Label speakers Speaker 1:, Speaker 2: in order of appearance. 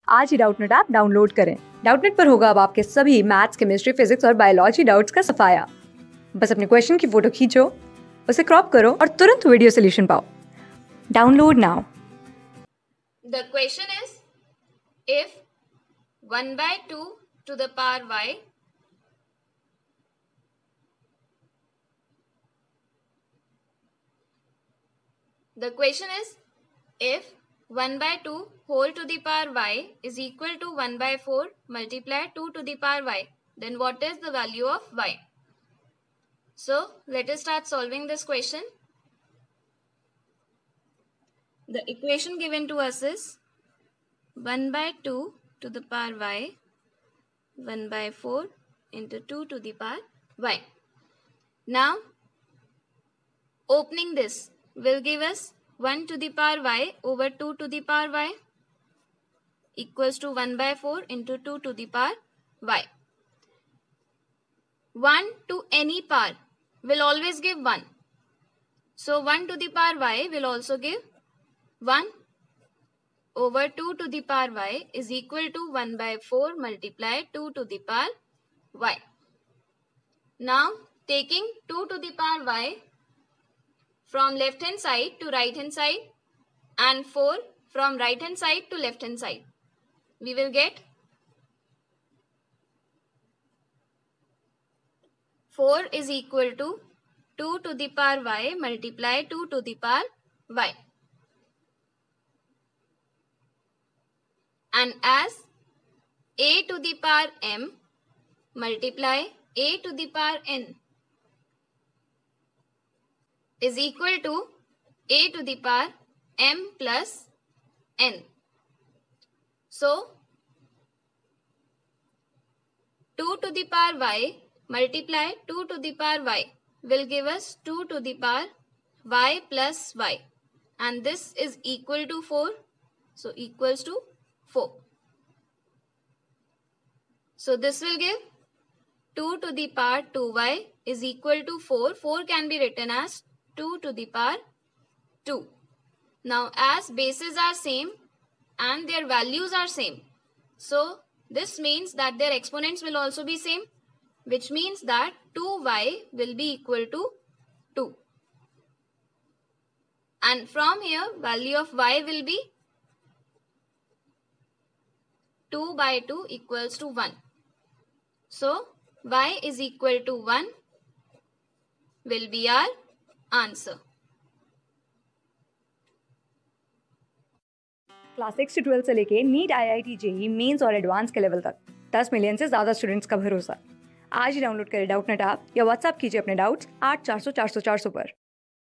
Speaker 1: आज ही Doubtnut app download करें। डाउटनेट पर होगा अब आपके सभी मैथ्स, केमिस्ट्री, फिजिक्स और बायोलॉजी डाउट्स का सफाया। बस अपने क्वेश्चन की फोटो खींचो, उसे क्रॉप करो और तुरंत वीडियो सोल्यूशन पाओ। Download now.
Speaker 2: The question is, if 1 by 2 to the power y the question is if 1 by 2 whole to the power y is equal to 1 by 4 multiplied 2 to the power y, then what is the value of y? So let us start solving this question. The equation given to us is 1 by 2 to the power y 1 by 4 into 2 to the power y. Now opening this will give us 1 to the power y over 2 to the power y equals to 1 by 4 into 2 to the power y. 1 to any power will always give 1. So 1 to the power y will also give 1 over 2 to the power y is equal to 1 by 4 multiplied 2 to the power y. Now taking 2 to the power y from left hand side to right hand side and 4 from right hand side to left hand side, we will get 4 is equal to 2 to the power y multiplied 2 to the power y. And as a to the power m multiply a to the power n is equal to a to the power m plus n. So 2 to the power y multiply 2 to the power y will give us 2 to the power y plus y, and this is equal to 4, so equals to 4. So this will give 2 to the power 2y is equal to 4. 4 can be written as 2 to the power 2. Now as bases are same and their values are same, so this means that their exponents will also be same, which means that 2y will be equal to 2. And from here value of y will be 2 by 2 equals to 1. So y is equal to 1 will be our answer.
Speaker 1: Class 6 से 12 से लेके NEET, IIT, JEE mains और advance के level तक 10 million से ज्यादा students का भरोसा। आज ही डाउनलोड करें डाउटनेट ऐप या व्हाट्सएप कीजिए अपने डाउट्स 8400 400 400 पर।